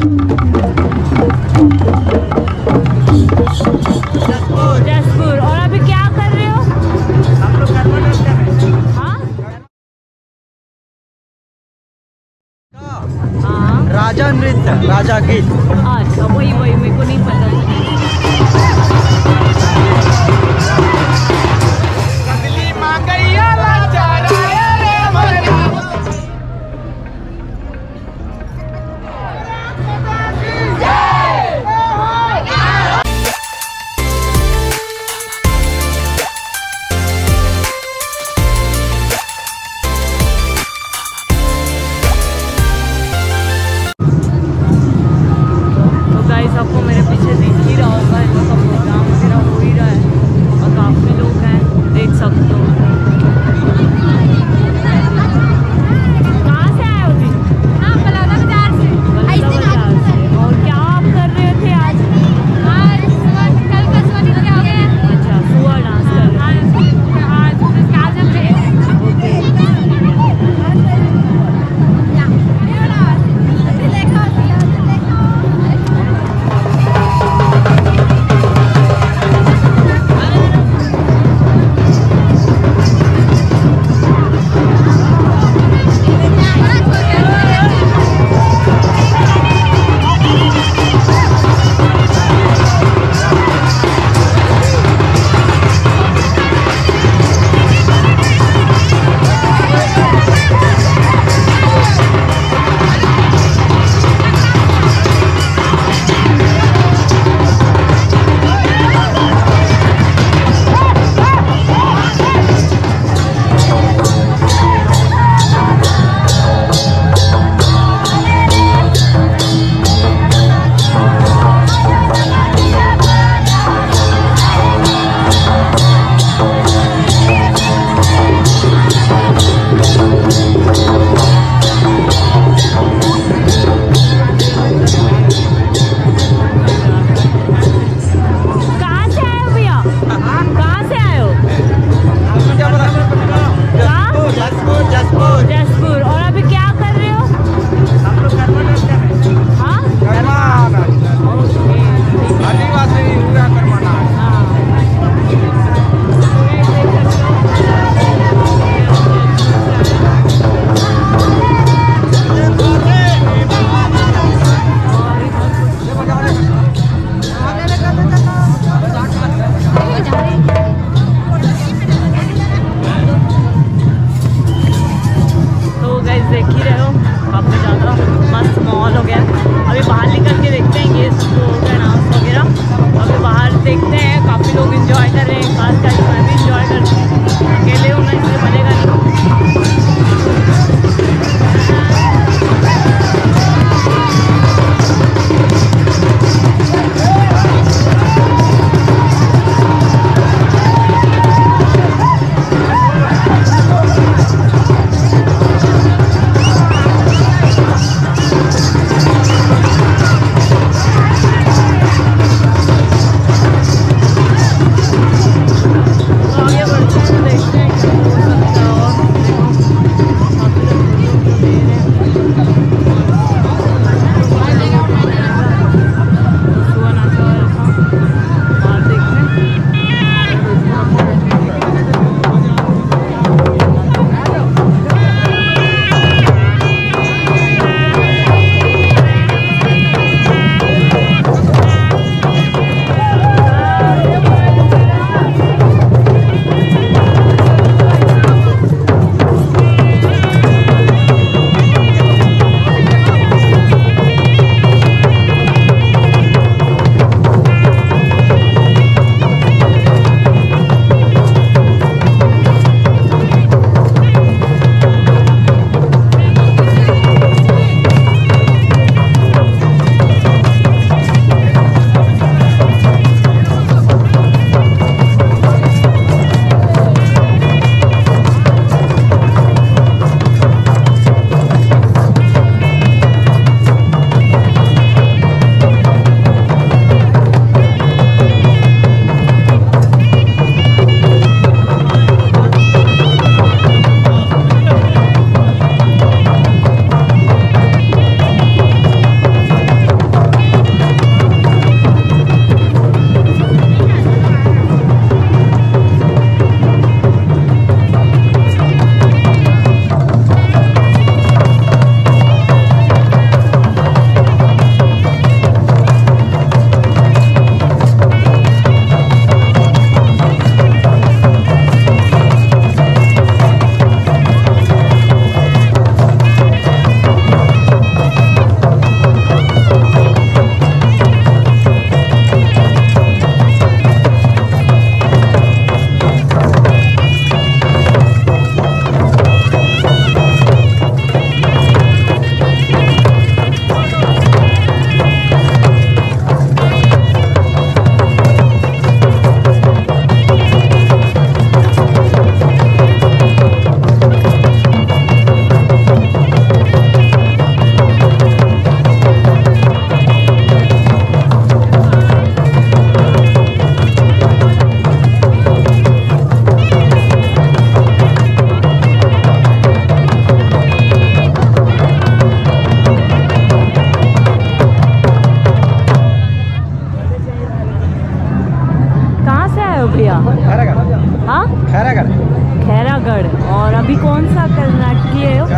जसपुर। और अभी क्या कर रहे हो? हम लोग गरबा डांस कर रहे हैं। हाँ हाँ, राजा नृत्य, राजा गीत। अच्छा, वही वही मेरे को नहीं पता। आपको मेरे पीछे दिख ही रहा होगा इन लोग का प्रोग्राम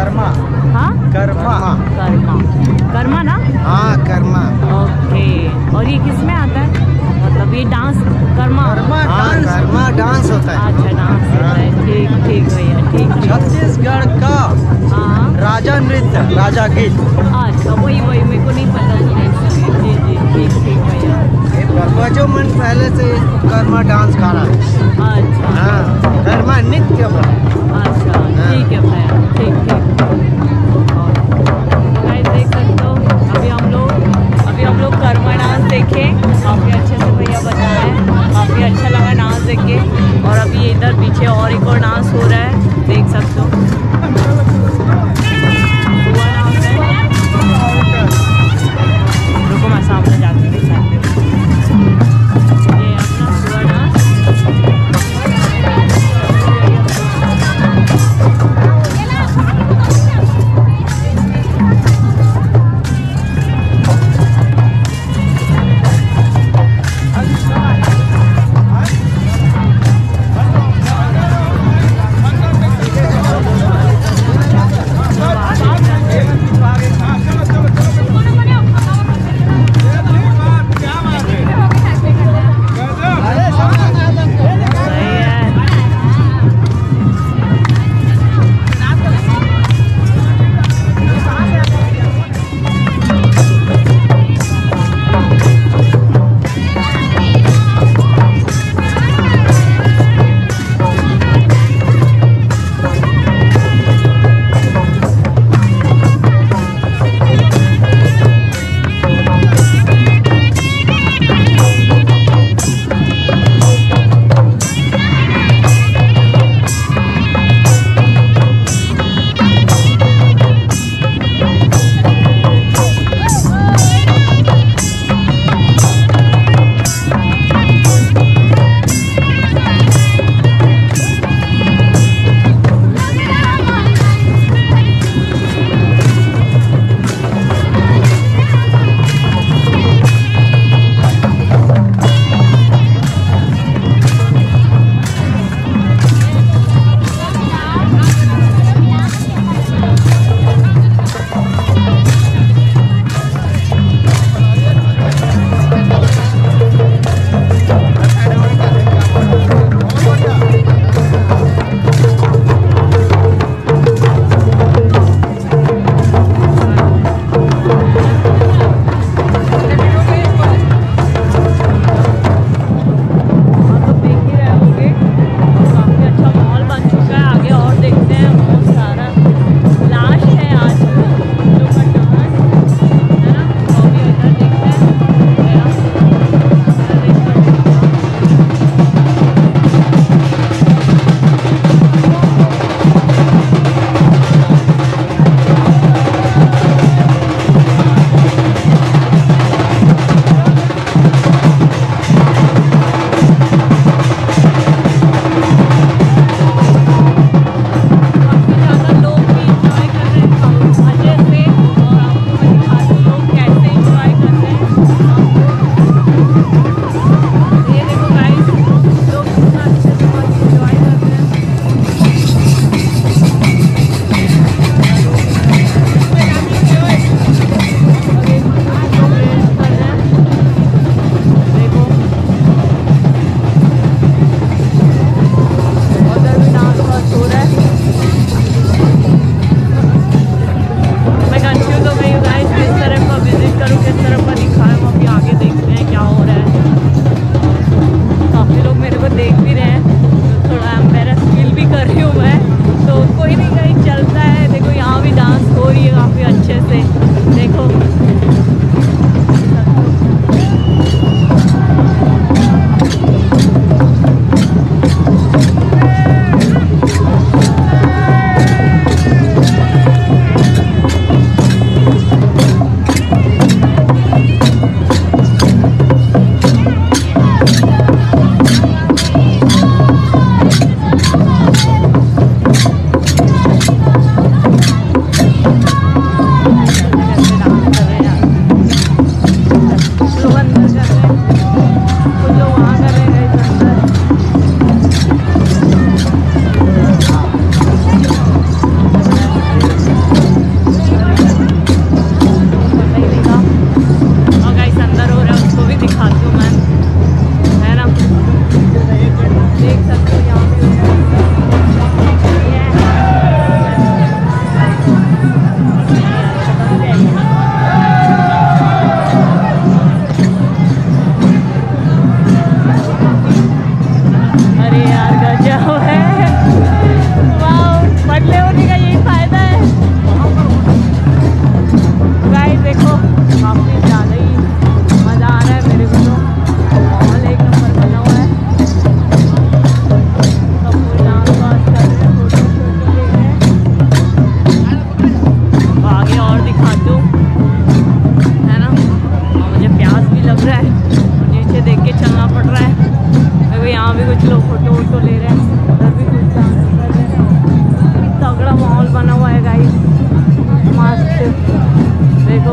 कर्मा। हाँ कर्मा। कर्मा। कर्मा ना? हाँ कर्मा। ओके। और ये किस में आता है? मतलब ये डांस कर्मा? कर्मा डांस होता है। अच्छा डांस होता है। ठीक ठीक भैया, ठीक ठीक। छत्तीसगढ़ का हाँ राजा नृत्य, राजा गीत। अच्छा वही मेरे को नहीं पता था इसलिए। जी जी ठीक ठीक भैया। ये बजो मन पहले से इसको कर्मा डांस खा रहा है। अच्छा हाँ कर्मा नृत्य बोला। अच्छा ठीक है भैया, ठीक ठीक। और गाइस देख सकते हो अभी हम लोग कर्मा डांस देखे, काफ़ी अच्छे से भैया बताया, काफ़ी अच्छा लगा डांस देख के। और अभी इधर पीछे और एक और डांस हो रहा है, देख सकते हो। हुआ डांस है, रुको मैं सामने जाके दिखाती हूँ। ये अपना हुआ डांस।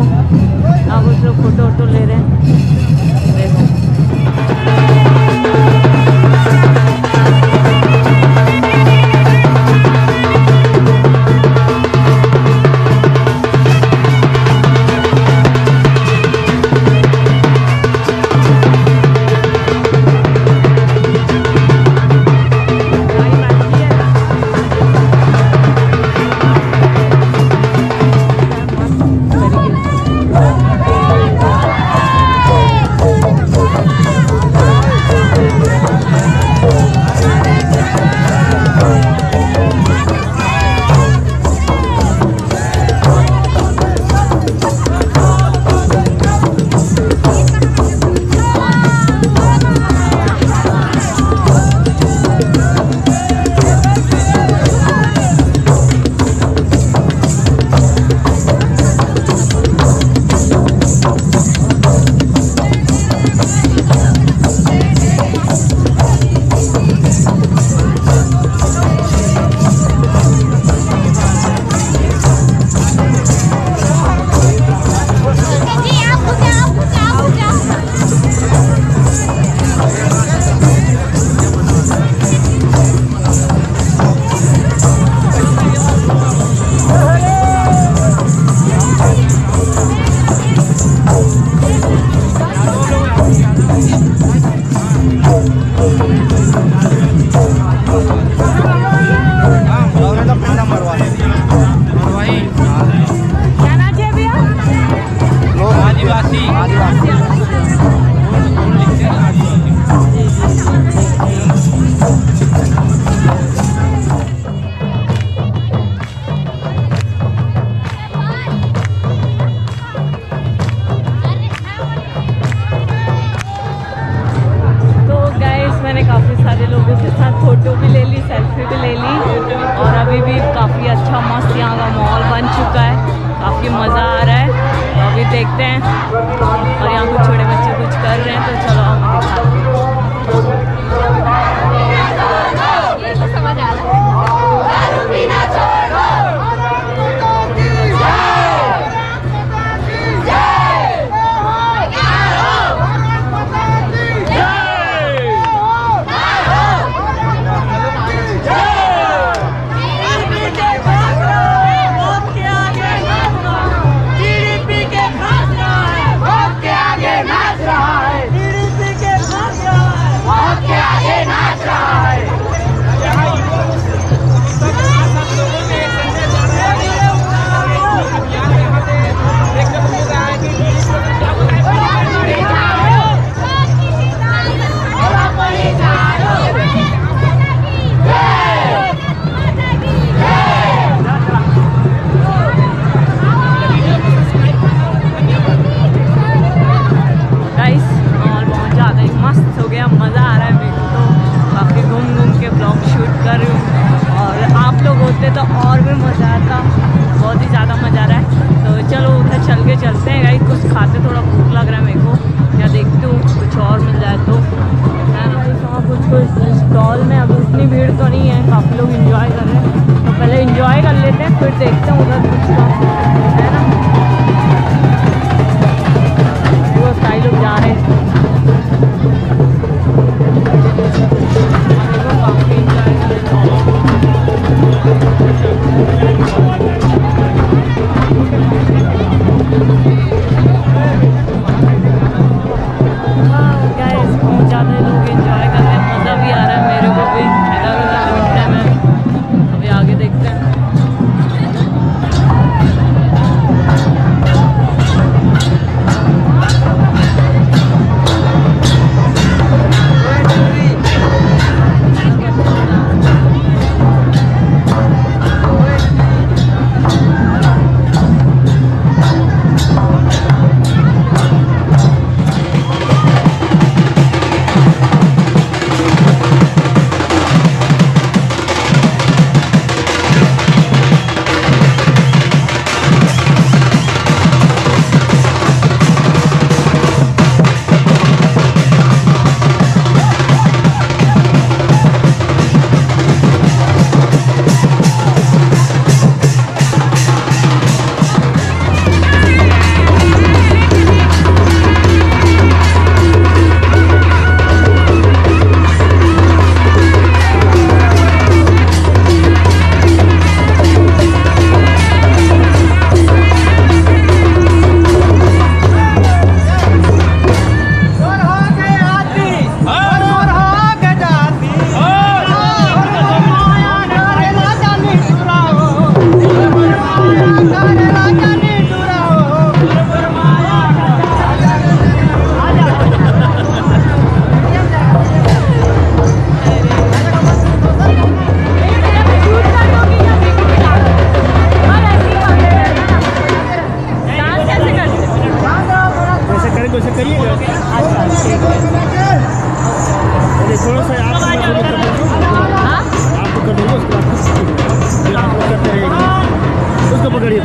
अब कुछ लोग फोटो वोटो ले रहे हैं। देखो फोटो भी ले ली, सेल्फी भी ले ली और अभी भी काफ़ी अच्छा मस्त यहाँ का माहौल बन चुका है, काफ़ी मज़ा आ रहा है। तो अभी देखते हैं और यहाँ कुछ छोटे बच्चे कुछ कर रहे हैं, तो चलो हम समझ आ रहा है। तो और भी मज़ा आता, बहुत ही ज़्यादा मज़ा आ रहा है। तो चलो उधर चल के चलते हैं गाइस, कुछ खाते, थोड़ा भूख लग रहा है मेरे को, या देखती हूँ कुछ और मिल जाए तो है ना। तो कुछ स्टॉल में अभी उतनी भीड़ तो नहीं है, काफ़ी लोग एंजॉय कर रहे हैं, तो पहले एंजॉय कर लेते हैं फिर देखते हैं उधर कुछ है ना। वो सारे लोग जा रहे हैं, काफ़ी एंजॉय कर रहे हैं।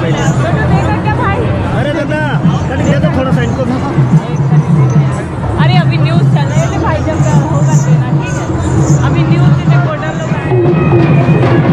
पहले। तो देख सकते हैं भाई। अरे दादा कट गया तो थोड़ा सा इनको। अरे अभी न्यूज़ चल रही है भाई, जब होगा देना ठीक है। अभी न्यूज़ से रिपोर्टर लोग आए।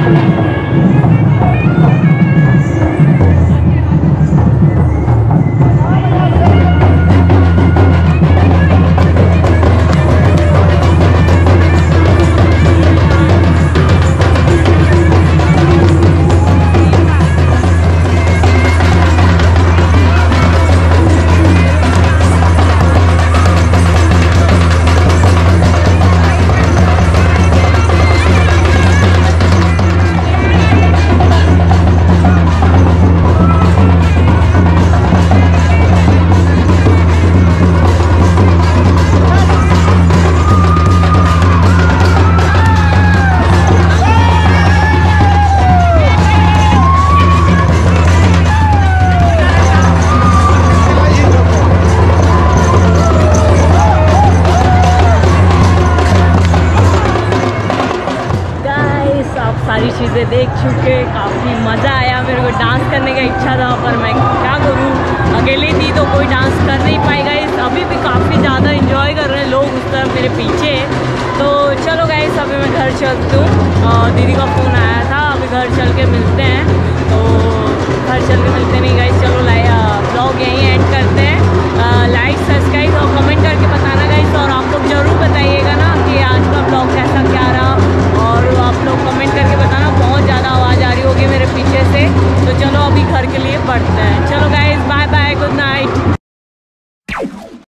सारी चीज़ें देख चुके, काफ़ी मज़ा आया। मेरे को डांस करने का इच्छा था पर मैं क्या करूँ, अकेले थी तो कोई डांस कर नहीं पाएगा। अभी भी काफ़ी ज़्यादा इंजॉय कर रहे हैं लोग उस तरफ मेरे पीछे। तो चलो गाइस अभी मैं घर चलती हूँ, दीदी का फ़ोन आया था, अभी घर चल के मिलते हैं। तो घर चल के मिलते नहीं गाइस, चलो ब्लॉग यहीं एंड करते हैं। लाइक सब्सक्राइब और कमेंट करके बताना गाइस, और आप लोग ज़रूर बताइएगा ना कि आज का ब्लॉग कैसा क्या रहा, और आप लोग कमेंट करके बताना। बहुत ज़्यादा आवाज़ आ रही होगी मेरे पीछे से, तो चलो अभी घर के लिए बढ़ते हैं। चलो